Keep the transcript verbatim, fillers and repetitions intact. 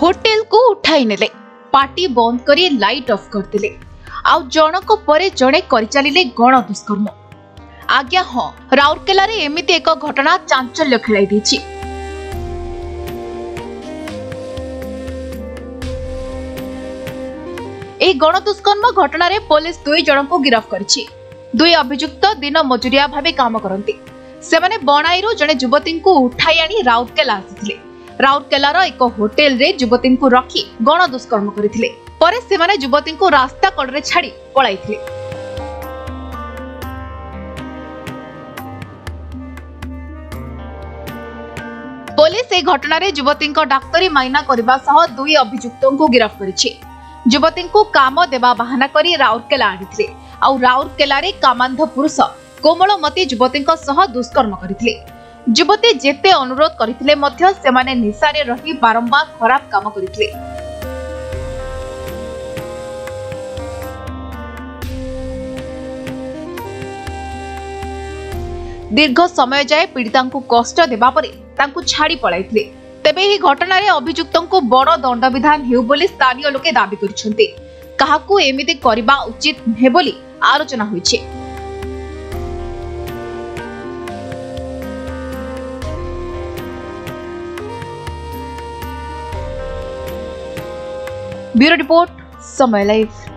Hotel को उठाई नेले, पार्टी बंद करी लाइट ऑफ करतिले, आउ जनक परे जणे करि चलिले गण दुष्कर्म। आज्ञा हाँ, राउरकेला रे एमिति एक घटना चांचल्य खेलाई दैछि। एही गण दुष्कर्म घटना रे पुलिस दुई जन को गिरफ्त करिछि। दुई अभियुक्त दिन मजुरिया भाबे काम करंती। सेमाने बनाईरू जने युवती को उठाई आनी राउरकेला आसिथिले। राउरकेलार एक होटेल रे युवती को रखी गण दुष्कर्म करथिले। परे सेमाने युवती को रास्ता कड़रे छाड़ी पळाइथिले। पुलिस ए घटना रे युवती डाक्तरी माइना करबा सह दुई अभियुक्तों को गिरफ्त करिछि। युवती को काम देवा बहाना करी राउरकेला आनिथिले, आउ राउरकेला रे कामांध पुरुष कोमलमती युवती सह दुष्कर्म करथिले। युवती जेते अनुरोध करथिले मध्य सेमाने निशारे रही बारंबार खराब काम करथिले। दीर्घ समय जाए पीड़िता को कष्ट देबा परे तांकु छाड़ी पळाइथिले। तेबे ही घटना रे अभियुक्तों को बड़ दंड विधान हेउ बोली स्थानीय लोके दाबी करिसेंती। काहाकू एमिति करबा उचित हे बोली आलोचना होइछे। Bureau report, Samay live.